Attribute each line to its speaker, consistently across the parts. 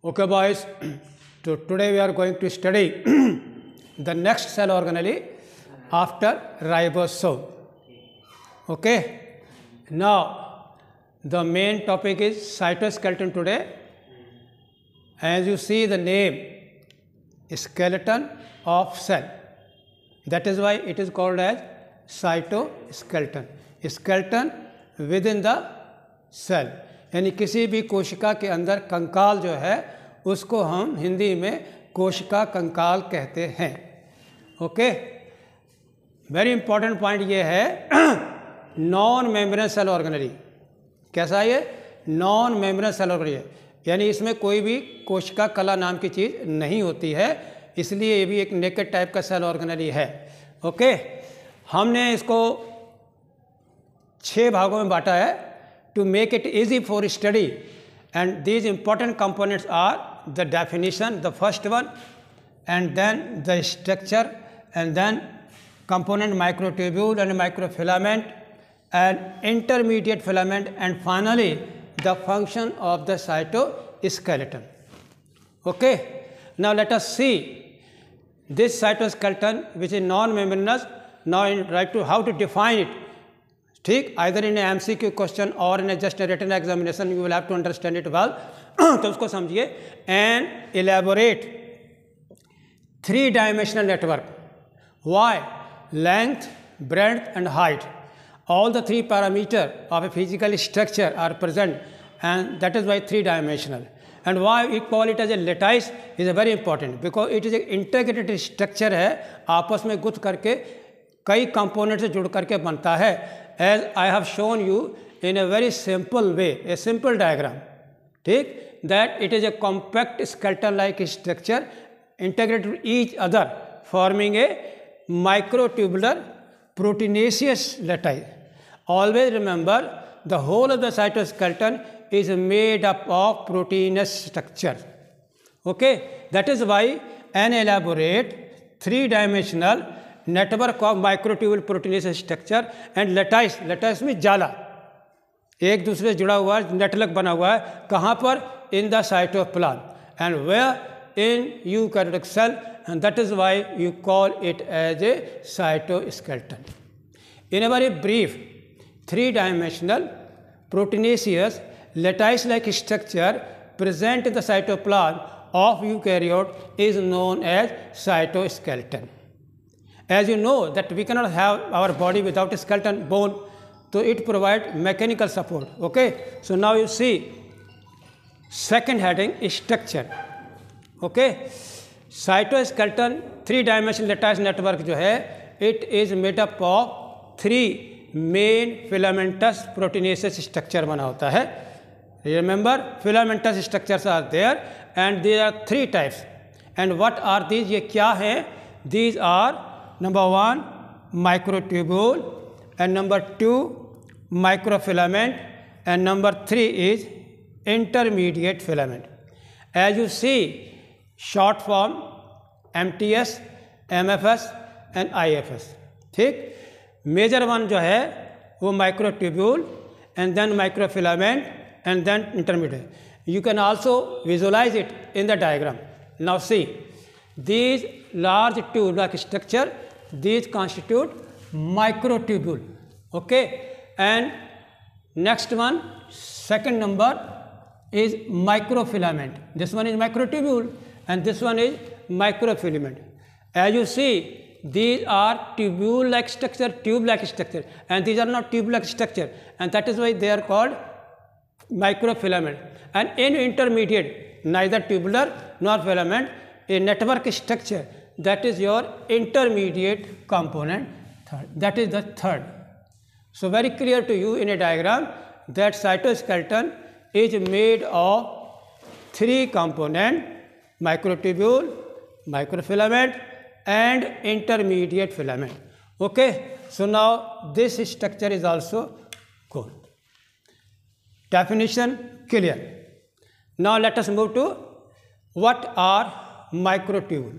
Speaker 1: Okay, boys. Today we are going to study the next cell organelle after ribosome. Okay. Now, the main topic is cytoskeleton today. As you see the name, skeleton of cell. That is why it is called as cytoskeleton. Skeleton within the cell. यानी किसी भी कोशिका के अंदर कंकाल जो है उसको हम हिंदी में कोशिका कंकाल कहते हैं. ओके. वेरी इंपॉर्टेंट पॉइंट ये है नॉन मेम्ब्रेनस सेल ऑर्गेनेली. कैसा ये? नॉन मेम्ब्रेनस सेल ऑर्गेनेली है, यानी इसमें कोई भी कोशिका कला नाम की चीज़ नहीं होती है, इसलिए ये भी एक नेकेड टाइप का सेल ऑर्गेनेली है. ओके. हमने इसको 6 भागों में बांटा है to make it easy for study, and these important components are the definition, the first one, and then the structure, and then component microtubule and microfilament and intermediate filament, and finally the function of the cytoskeleton. Okay. Now let us see this cytoskeleton which is non-membranous. Now right to how to define it. ठीक, either in MCQ question और in just written examination you will have to understand it well. तो उसको समझिए. And elaborate 3 dimensional network. Why? Length, breadth and height. All the 3 parameter of a physical structure are present and that is why 3 dimensional. And why we call it as a lattice is a very important because it is a integrated structure है, आपस में Guth करके कई component से जुड़ करके बनता है. As I have shown you in a very simple way, a simple diagram, ठीक, that it is a compact skeleton-like structure integrated with each other, forming a microtubular proteinaceous lattice. Always remember, the whole of the cytoskeleton is made up of proteinous structure. Okay, that is why an elaborate 3-dimensional network of microtubule proteinaceous structure and lattice. Lattice में जाला एक दूसरे से जुड़ा हुआ है, network बना हुआ है. कहाँ पर? In the cytoplasm and where in eukaryotic cell, and that is why you call it as a cytoskeleton. In a very brief 3-dimensional proteinaceous lattice like structure present in the cytoplasm of eukaryote is known as cytoskeleton. As you know that we cannot have our body without a skeleton bone, so it provides mechanical support. Okay. So now you see second heading is structure. Okay. Cytoskeleton 3-dimensional lattice network जो है it is made up of 3 main filamentous proteinaceous structure बना होता है. Remember, filamentous structures are there and there are 3 types. And what are these? ये क्या है? These are number 1 microtubule, and number 2 microfilament, and number 3 is intermediate filament. As you see, short form MTS, MFS and IFS. ठीक. Major one जो है वो microtubule and then microfilament and then intermediate. You can also visualise it in the diagram. Now see these large tube-like structure, these constitute microtubule. Okay. And next one, second number is microfilament. This one is microtubule and this one is microfilament. As you see, these are tubule-like structure, tube-like structure, and these are not tube-like structure, and that is why they are called microfilament. And in intermediate, neither tubular nor filament, a network structure, that is your intermediate component, third. That is the third. So very clear to you in a diagram that cytoskeleton is made of 3 components: microtubule, microfilament and intermediate filament. Okay. So now this structure is also cool. Definition clear. Now let us move to what are microtubule.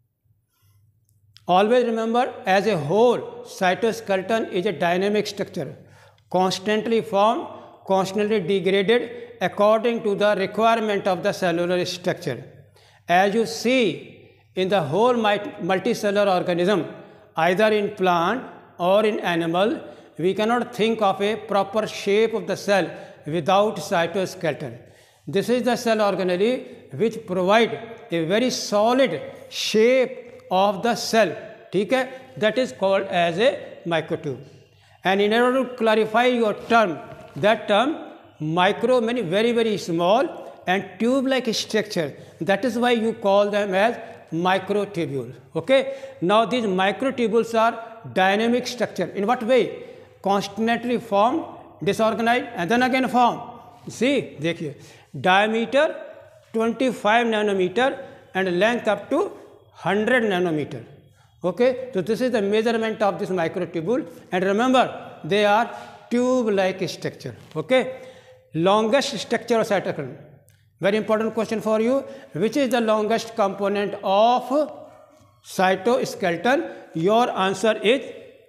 Speaker 1: Always remember, as a whole, cytoskeleton is a dynamic structure constantly formed constantly degraded according to the requirement of the cellular structure. As you see in the whole multicellular organism, either in plant or in animal, we cannot think of a proper shape of the cell without cytoskeleton. This is the cell organelle which provide a very solid shape of the cell. ठीक है, that is called as a microtube. And in order to clarify your term, that term micro means very very small and tube like structure. That is why you call them as microtubule. Okay. Now these microtubules are dynamic structure. In what way? Constantly formed, disorganized and then again formed. See, देखिए, diameter 25 nanometer and length up to 100 nanometer. Okay, so this is the measurement of this microtubule, and remember they are tube-like structure. Okay, longest structure of cytokine. Very important question for you. Which is the longest component of cytoskeleton? Your answer is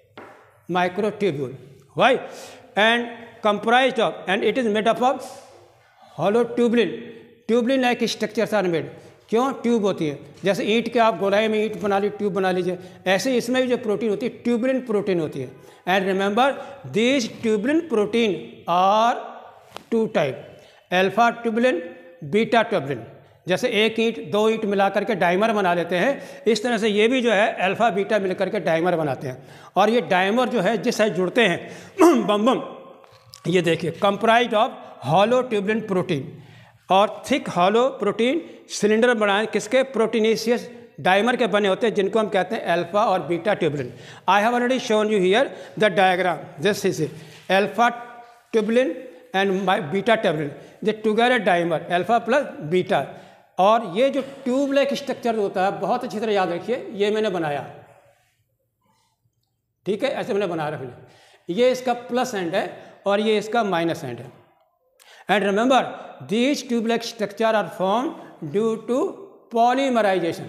Speaker 1: microtubule. Why? And comprised of, and it is made up of hollow tubulin. Tubulin-like structures are made. क्यों? Tube होती है, जैसे ईंट के आप गोलाई में ईंट बना ली, ट्यूब बना लीजिए, ऐसे इसमें भी जो प्रोटीन होती है ट्यूबुलिन प्रोटीन होती है. And remember this tubulin protein are two type, alpha tubulin, beta tubulin. जैसे एक ईंट दो ईंट मिला करके डायमर बना लेते हैं, इस तरह से ये भी जो है अल्फा बीटा मिल करके डायमर बनाते हैं. और ये डायमर जो है जिस साइड जुड़ते हैं बम बम, ये देखिए comprise of hollow tubulin protein और थिक हॉलो प्रोटीन सिलेंडर बनाए किसके? प्रोटीनेशियस डायमर के बने होते हैं, जिनको हम कहते हैं अल्फा और beta tubulin. I have already shown you here the diagram. This is alpha tubulin and beta tubulin, the together dimer alpha plus beta. और ये जो ट्यूब लाइक स्ट्रक्चर होता है, बहुत अच्छी तरह याद रखिए, ये मैंने बनाया. ठीक है, ऐसे मैंने बना रखा. ये इसका प्लस एंड है और ये इसका माइनस एंड है. And remember, these tube-like structure are formed due to polymerization.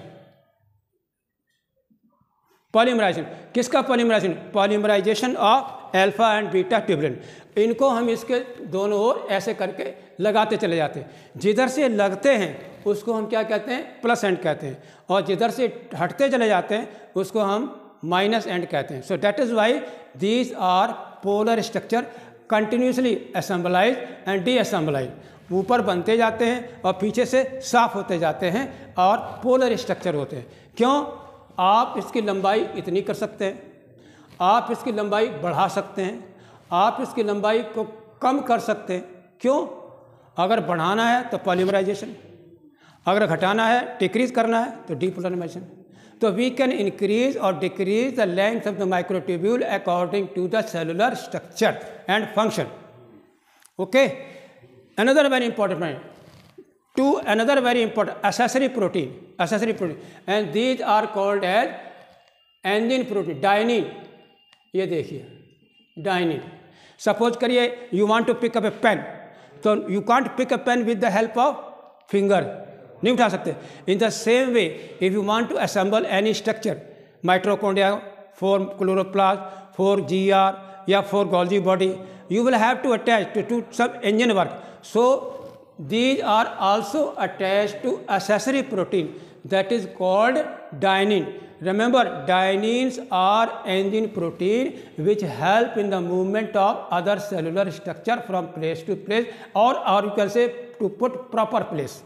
Speaker 1: Polymerization. किसका polymerization? Polymerization of alpha and beta tubulin. इनको हम इसके दोनों ओर ऐसे करके लगाते चले जाते हैं. जिधर से लगते हैं उसको हम क्या कहते हैं? प्लस एंड कहते हैं. और जिधर से हटते चले जाते हैं उसको हम माइनस एंड कहते हैं. So that is why these are polar structure, continuously assemblise and deassemblise. ऊपर बनते जाते हैं और पीछे से साफ होते जाते हैं और पोलर स्ट्रक्चर होते हैं. क्यों? आप इसकी लंबाई इतनी कर सकते हैं, आप इसकी लंबाई बढ़ा सकते हैं, आप इसकी लंबाई को कम कर सकते हैं. क्यों? अगर बढ़ाना है तो पॉलीमराइजेशन, अगर घटाना है डिक्रीज करना है तो depolarisation. So we can increase or decrease the length of the microtubule according to the cellular structure and function. Okay. Another very important point. Another very important accessory protein, and these are called as engine protein, dynein. ये देखिए dynein. Suppose करिए you want to pick up a pen, so you can't pick a pen with the help of finger. नहीं उठा सकते. In the same way if you want to assemble any structure, mitochondria, 4 chloroplast, 4 GR या 4 Golgi body, you will have to attach to सब engine work. So these are also attached to accessory protein that is called dynein. Remember, dyneins are engine protein which help in the movement of other cellular structure from place to place, or you can say to put proper place.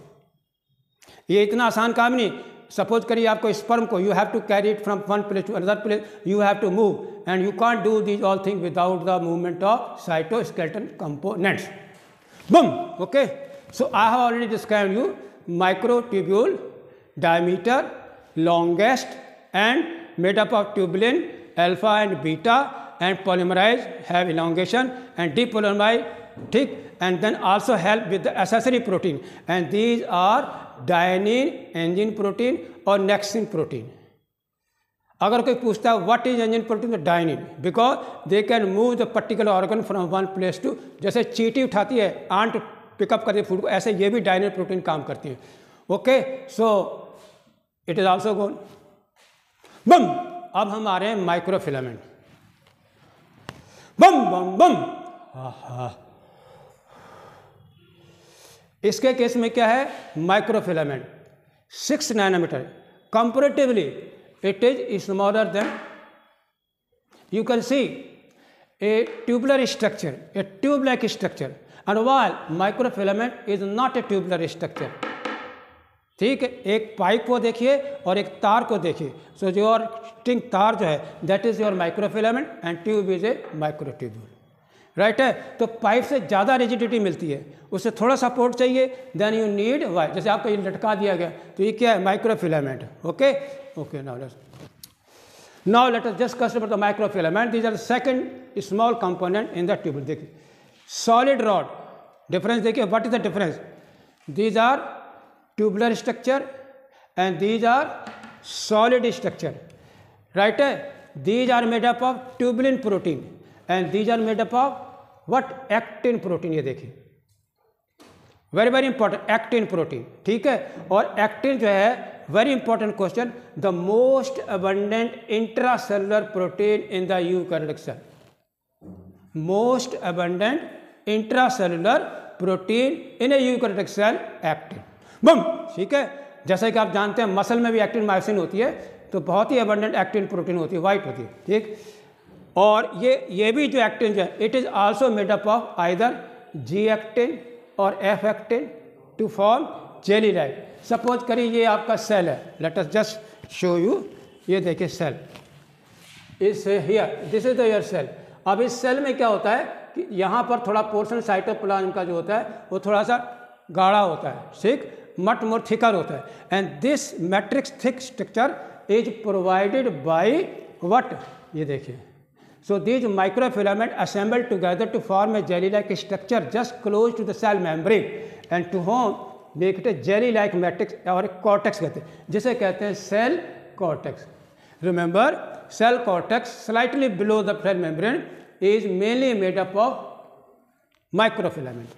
Speaker 1: ये इतना आसान काम नहीं. Suppose करिए आपको sperm को, you have to carry it from one place to another place, you have to move and you can't do these all thing without the movement of cytoskeleton components. बम. Okay. So I have already described you microtubule, diameter, longest and made up of tubulin, alpha and beta, and polymerized, have elongation and depolymerized, ठीक. And then also help with the accessory protein, and these are dynein, engine protein और nexin protein. अगर कोई पूछता है what is engine protein, तो dynein, because they can move the particular organ from one place to, जैसे चींटी उठाती है आंट पिकअप करती है फूड को, ऐसे ये भी dynein protein काम करती है. Okay. So it is also gone. Bam. अब हम आ रहे हैं माइक्रोफिलामेंट. बम बम बम. इसके केस में क्या है, microfilament 6 nanometre, comparatively it is smaller than, you can see a tubular structure, a tube-like structure, and while microfilament is not a tubular structure. ठीक है, एक पाइप को देखिए और एक तार को देखिए. सो योर स्ट्रिंग तार जो है that is your microfilament and tube is a microtubule. Right है, तो पाइप से ज़्यादा रिजिडिटी मिलती है, उससे थोड़ा सपोर्ट चाहिए, देन यू नीड वायर. जैसे आपको ये लटका दिया गया तो ये क्या है, microfilament. Okay okay, now let us just consider the microfilament. These are the second small component in the tubule. देखिए solid rod, difference देखिए, what is the difference? These are tubular structure and these are solid structure. Right? These are made up of tubulin protein and these are made up of what? Actin protein. ये देखिए very very important, actin protein. ठीक है, और actin जो है very important question, the most abundant intracellular protein in the eukaryotic cell. Most abundant intracellular protein in a eukaryotic cell, actin. Bam. ठीक है, जैसे कि आप जानते हैं मसल में भी एक्टिन मायोसिन होती है, तो बहुत ही अबंडेंट एक्टिन प्रोटीन होती है, वाइट होती है. ठीक, और ये भी जो एक्टिन जो है it is also made up of either G actin और F actin to form jelly like. Suppose करिए ये आपका सेल है, let us just show you. ये देखिए cell is here, this is the your cell. अब इस सेल में क्या होता है कि यहाँ पर थोड़ा पोर्शन साइटोप्लाज्म का जो होता है वो थोड़ा सा गाढ़ा होता है, ठीक, मट मोर थिकर होता है. And this matrix thick structure is provided by what, ये देखिए. So these microfilament assemble together to form a jelly-like structure just close to the cell membrane and to whom make it a jelly-like matrix और cortex कहते हैं, जिसे कहते हैं cell cortex. Remember, cell cortex slightly below the cell membrane is mainly made up of microfilament.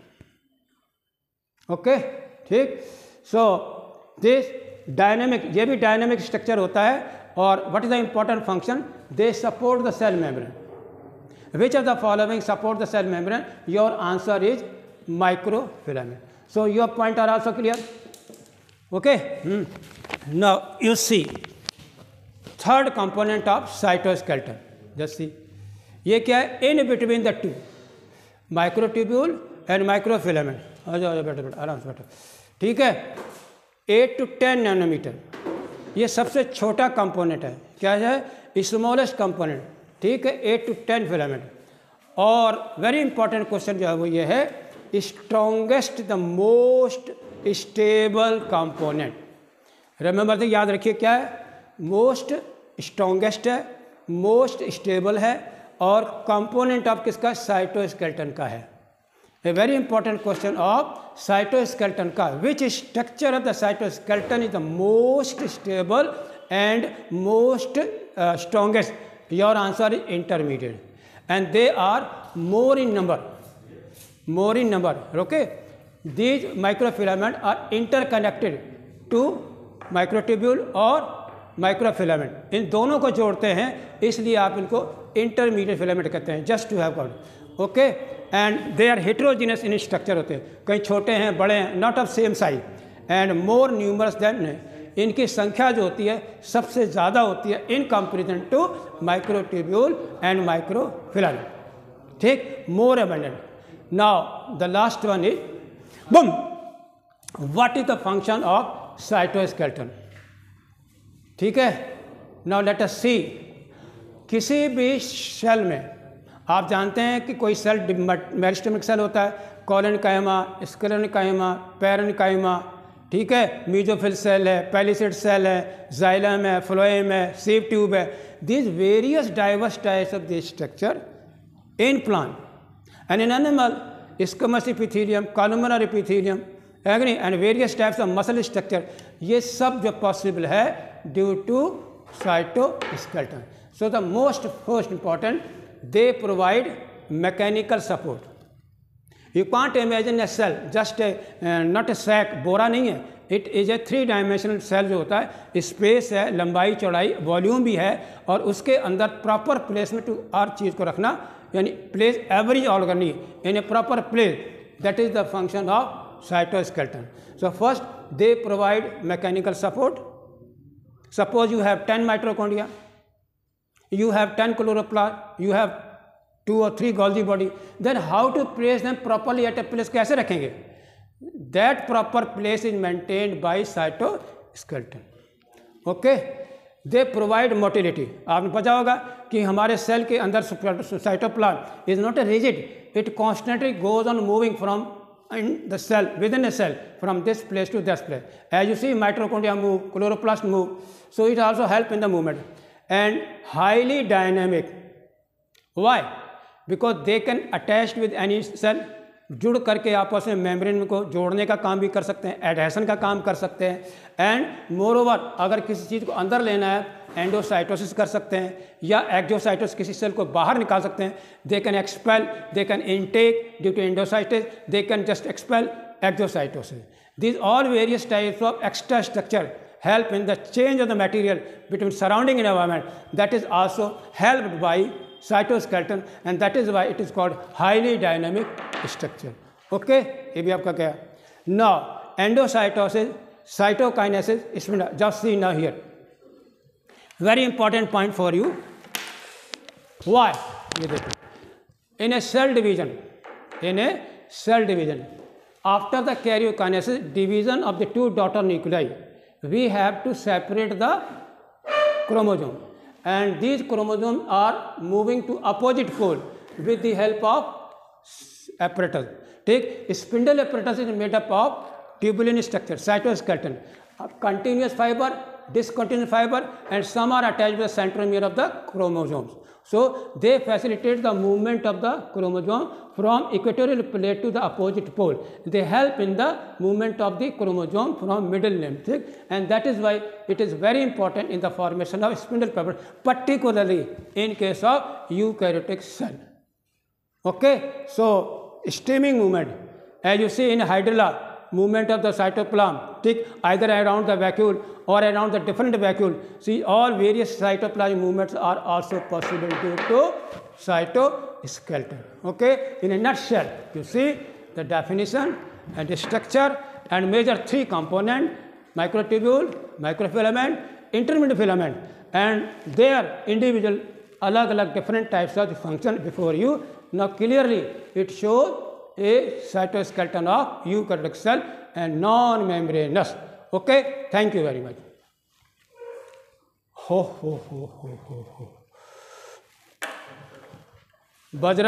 Speaker 1: Okay, ठीक. So this dynamic, ये भी dynamic structure होता है. और what is the important function? They support the cell membrane. Which of the following support the cell membrane? Your answer is microfilament. So your point are also clear. Okay. Now you see third component of cytoskeleton. Just see. ये क्या है? In between the two, microtubule and microfilament. आ जाओ बैठो बैठो आराम से बैठो. ठीक है, 8 to 10 नैनोमीटर ये सबसे छोटा कंपोनेंट है. क्या है? Smallest component. ठीक है, 8 to 10 फिलामेंट. और वेरी इंपॉर्टेंट क्वेश्चन जो है वो ये है, strongest the most stable component. Remember the, याद रखिए क्या है, मोस्ट स्ट्रॉन्गेस्ट है, मोस्ट स्टेबल है और कंपोनेंट ऑफ किसका, साइटोस्केलेटन का है. A very important question of cytoskeleton का, which structure of the cytoskeleton is the most stable and most strongest? Your answer is intermediate, and they are more in number. More in number. Okay, these microfilament are interconnected to microtubule और microfilament. इन दोनों को जोड़ते हैं, इसलिए आप इनको intermediate filament कहते हैं. Just to have got. Okay, and they are heterogeneous in structure होते हैं, कहीं छोटे हैं बड़े हैं, not of same size and more numerous than. इनकी संख्या जो होती है सबसे ज़्यादा होती है in comparison to microtubule and microfilament. ठीक, more abundant. Now the last one is bam, what is the function of cytoskeleton. ठीक है, नाउ लेट अस सी. किसी भी सेल में आप जानते हैं कि कोई सेल मेरिस्टेमिक सेल होता है, कोलेनकाइमा, स्क्लेरेनकाइमा, पेरेनकाइमा. ठीक है, मीजोफिल सेल है, पैलिसेड सेल है, जाइलम है, फ्लोएम है, सीव ट्यूब है. These various diverse types of this structure in plant and in animal, squamous epithelium, columnar epithelium, agree, and various types of muscle structure. ये सब जो possible है due to cytoskeleton. So the most important, they provide mechanical support. You can't imagine a cell, just a not a sac, बोरा नहीं है. It is a 3-dimensional cell जो होता है, स्पेस है, लंबाई चौड़ाई, वॉल्यूम भी है, और उसके अंदर प्रॉपर प्लेसमेंट टू हर चीज़ को रखना, यानी place every organ in a proper place. That is the function of cytoskeleton. So first they provide mechanical support. Suppose you have 10 mitochondria, you have 10 chloroplast, you have 2 or 3 Golgi body, then how to place them properly at a place? कैसे रखेंगे? That proper place is maintained by cytoskeleton. Okay, they provide motility. आपने पता होगा कि हमारे cell के अंदर cytoplasm is not a rigid, it constantly goes on moving from in the cell, within a cell, from this place to this place. As you see, mitochondria move, chloroplast move, so it also help in the movement. And highly dynamic. Why? Because they can attach with any cell, जुड़ करके आपस में membrane को जोड़ने का काम भी कर सकते हैं, एडहेशन का काम कर सकते हैं. एंड मोर ओवर अगर किसी चीज़ को अंदर लेना है, एंडोसाइटोसिस कर सकते हैं या एक्जोसाइटोसिस, किसी सेल को बाहर निकाल सकते हैं. They can expel, they can intake due to endocytosis, they can just expel exocytosis. These all various types of extra structure help in the change of the material between surrounding environment. That is also helped by cytoskeleton, and that is why it is called highly dynamic structure. Okay, ये भी आपका क्या. Now endocytosis, cytokinesis, इसमें just see now here. Very important point for you. Why? ये देखो. In a cell division, after the karyokinesis, division of the 2 daughter nuclei, we have to separate the chromosome, and these chromosomes are moving to opposite pole with the help of apparatus. ठीक, spindle apparatus is made up of tubulin structure, cytoskeleton, continuous fiber, discontinuous fiber, and some are attached with the centromere of the chromosomes. So they facilitate the movement of the chromosome from equatorial plate to the opposite pole. They help in the movement of the chromosome from middle limb, and that is why it is very important in the formation of spindle fiber, particularly in case of eukaryotic cell. Okay, so streaming movement, as you see in hydrilla, movement of the cytoplasm, either around the vacuole or around the different vacuole. See, all various cytoplasm movements are also possible due to cytoskeleton. Okay, in a nutshell, you see the definition and the structure and major 3 components: microtubule, microfilament, intermediate filament, and their individual alag different types of the function before you. Now clearly it shows a cytoskeleton of eukaryotic cell and non-membranous. Okay, thank you very much. Bajra